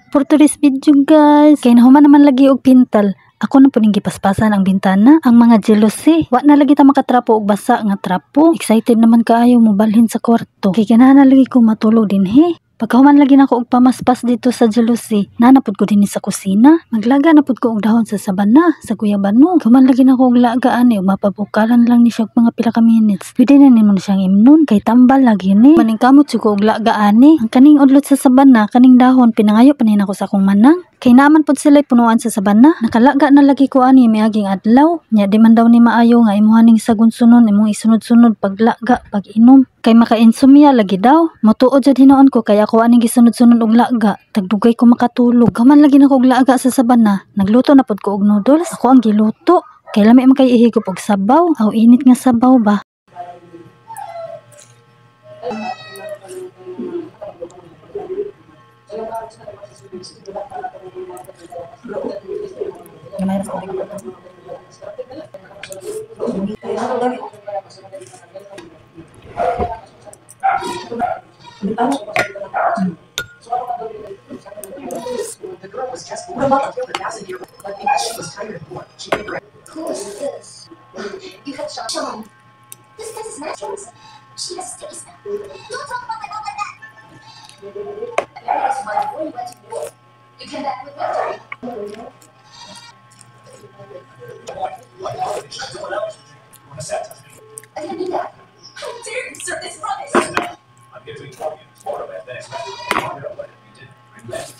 for today's video guys. Kaya nahuman naman lagi og pintal. Ako na po ning gipaspasan ang bintana, ang mga jealousy. Wa na lagi ta makatrapo og basa nga trapo. Excited naman kaayo mo balhin sa kwarto. Kay ganahan na lagi ko matulog din he. Pagkahuman lagi na ko og pamaspas dito sa jealousy, nanapod ko din sa kusina. Maglaga na pud ko og dahon sa sabana, sa guyabano. Human lagi na ko og laga ani, mapabukalan lang ni siya og mga pila ka minutes. Pwede na nimo siyang imnon, kay tambal lagi ni. Maningkamot ko og laga ani. Ang kaning udlot sa sabana, kaning dahon pinangayo pa ni nako sa akong manang. Kay naman pod sila punuan sa sabana. Nakalaga na lagi ko ani miaging adlaw. Nya di man daw ni maayo nga imuhaning sagun-sunon, imong isunod-sunod paglaga, pag-inom. Kay maka-insomnia lagi daw. Motuod jud hinoon ko kaya ako aning gisunod-sunod og laga. Tagdugay ko makatulog. Kaman lagi na ko og laga sa sabana. Nagluto na pod ko og noodles. Ako ang giluto. Kay lami man kay ihigop og sabaw. Aw init nga sabaw ba. Who is this? You have Sean. This is naturals. She has sticky stuff. Don't talk about my mom like that. Mary is one before you went to war. You came back with victory. I didn't mean that. How dare you, sir? It's rubbish. I'm here to inform you. Florida, that is